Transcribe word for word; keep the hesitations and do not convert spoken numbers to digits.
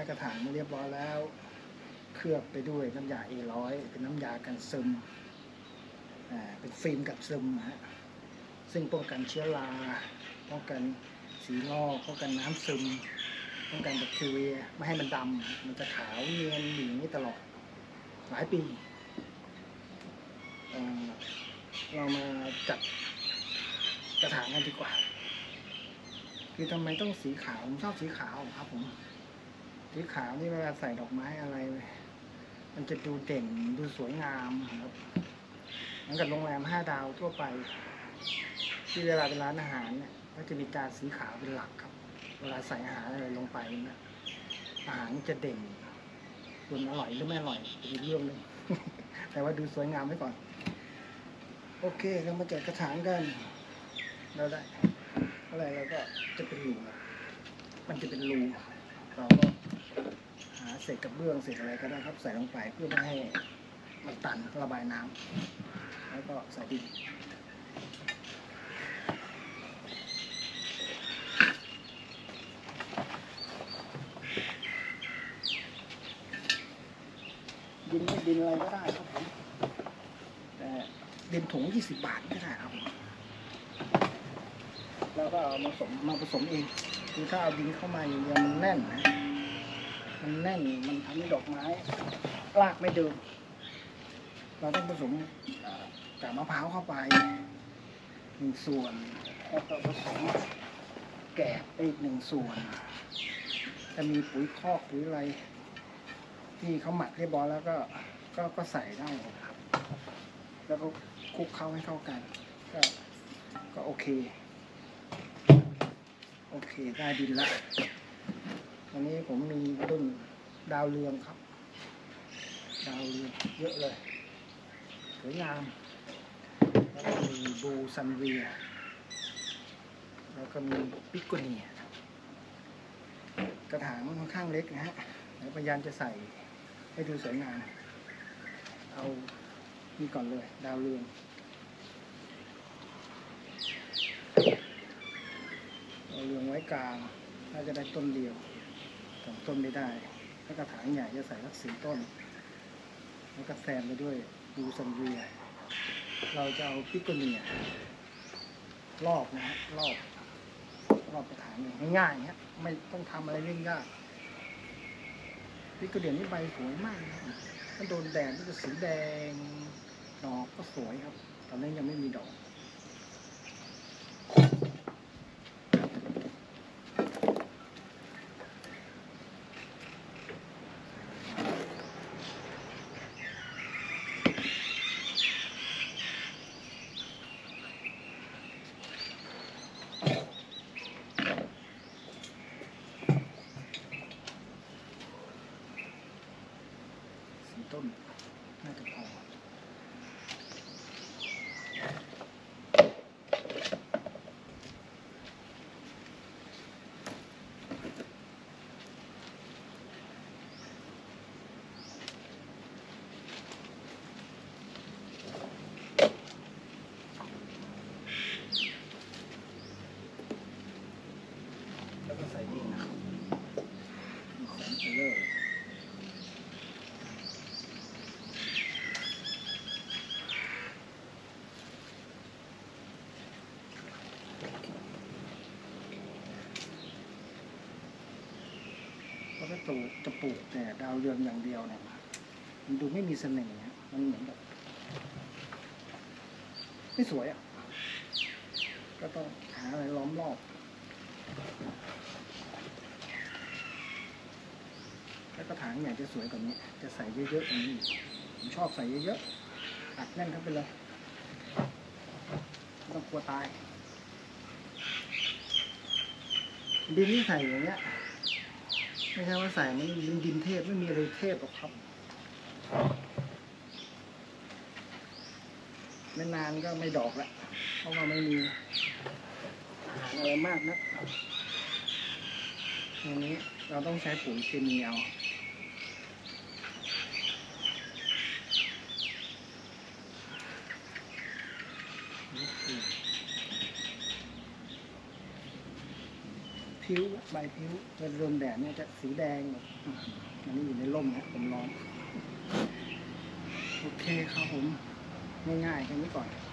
กระถางมาเรียบร้อยแล้วเคลือบไปด้วยน้ำยา เอ ร้อย เป็นน้ำยากันซึมอ่าเป็นฟิล์มกันซึมฮะซึ่งป้องกันเชื้อราป้องกันสีลอกป้องกันน้ำซึมป้องกันแบคทีเรียไม่ให้มันดำมันจะขาวเนียนอย่างนี้ตลอดหลายปีเเรามาจัดกระถางกันดีกว่าคือทำไมต้องสีขาวผมชอบสีขาวครับผมสีขาวนี่เวลาใส่ดอกไม้อะไรมันจะดูเด่นดูสวยงามครับเหมือนกับโรงแรมห้าดาวทั่วไปที่เวลาเป็นร้านอาหารเนี่ยก็จะมีจานสีขาวเป็นหลักครับเวลาใส่อาหารอะไรลงไปนะอาหารจะเด่นส่วนอร่อยหรือไม่อร่อยเป็นอีกเรื่องนึง แต่ว่าดูสวยงามไว้ก่อนโอเคเรามาจัดกระถางกันเราได้อะไรเราก็จะเป็นรูมันจะเป็นรูเราก็หาเศษกระเบื้องเศษอะไรก็ได้ครับใส่ลงไปเพื่อไม่ให้มันตันระบายน้ำแล้วก็ใส่ดินดินไม่ดินอะไรก็ได้ครับผมแต่ดินถุงยี่สิบบาทก็ได้ครับผมแล้วก็เอามาผสมมาผสมเองคือถ้าเอาดินเข้ามาอย่างเดียวมันแน่นนะมันแน่นมันทำให้ดอกไม้รากไม่เดินเราต้องผสมกากมะพร้าวเข้าไปหนึ่งส่วนแล้วก็ผสมแกะไปอีกหนึ่งส่วนจะมีปุ๋ยคอกปุ๋ยอะไรที่เขาหมักเรียบร้อยแล้วก็ก็ก็ใส่ได้ครับแล้วก็คลุกเข้าให้เข้ากันก็ก็โอเคโอเคได้ดินแล้ววันนี้ผมมีต้นดาวเรืองครับดาวเรืองเยอะเลยสวยงามแล้วก็มีบูซันเวียแล้วก็มีปิโกเนียกระถางมันค่อนข้างเล็กนะฮะแล้วพยายามจะใส่ให้ดูสวยงามเอานี่ก่อนเลยดาวเรืองดาวเรืองไว้กลางน่าจะได้ต้นเดียวสองต้นไม่ได้ถ้ากระถางใหญ่จะใส่สักสี่ต้นแล้วก็แซมไปด้วยบูซันเวียเราจะเอาปิโกเนียรอบนะฮะรอบรอบกระถางง่ายๆเนี้ยไม่ต้องทำอะไรเรื่องยากปิโกเนียนี่ใบสวยมากนะถ้าโดนแดดก็จะสีแดงดอกก็สวยครับตอนนี้ยังไม่มีดอกต้นน่าจะพอแล้วก็ใส่ดินนะครับใส่ไปเลยแล้วก็ตูจะปลูกแต่ดาวเรืองอย่างเดียวเนี่ยมันดูไม่มีเสน่ห์มันเหมือนแบบไม่สวยอ่ะก็ต้องหาอะไรล้อมรอบแล้วกระถางใหญ่จะสวยกว่านี้จะใส่เยอะๆกว่านี้ผมชอบใส่เยอะๆอัดแน่นเข้าไปเลยไม่ต้องกลัวตายดินที่ใส่อย่างเงี้ยไม่ใช่ว่าใส่มันดินดินเทพไม่มีอะไรเทพหรอกครับไม่นานก็ไม่ดอกแล้วเพราะว่าไม่มีอาหารอะไรมากนะอันนี้เราต้องใช้ปุ๋ยเคมีเอาผิวใบผิวเวลาโดนแดดเนี่ยจะสีแดงแบบอันนี้อยู่ในร่มนะผมร้อนโอเคครับผมง่ายๆแค่นี้ก่อน